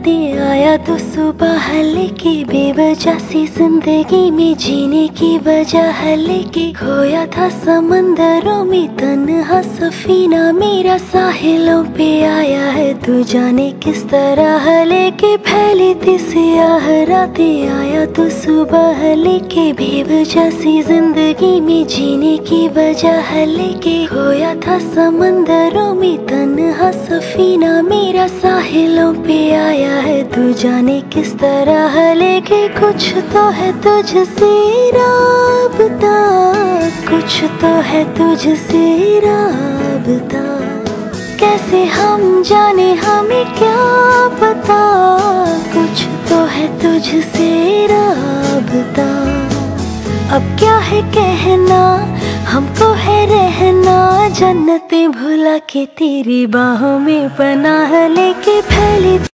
रातें आया तो सुबह लेके बेवजह सी जिंदगी में जीने की वजह लेके खोया था समंदरों में तन्हा सफीना मेरा साहिलों पे आया है तू जाने किस तरह लेके फैली थी सियाह रातें आया तो सुबह लेके बेवजह सी जिंदगी में जीने की वजह लेके खोया था समंदरों में तन्हा सफीना मेरा साहिलों पे आया है तू जाने किस तरह लेके कुछ तो है तुझसे राबता कुछ तो है तुझसे राबता कैसे हम जाने हमें क्या पता कुछ तो है तुझसे राबता अब क्या है कहना हमको है रहना जन्नतें भुला के तेरी बाहों में पनाह लेके फैली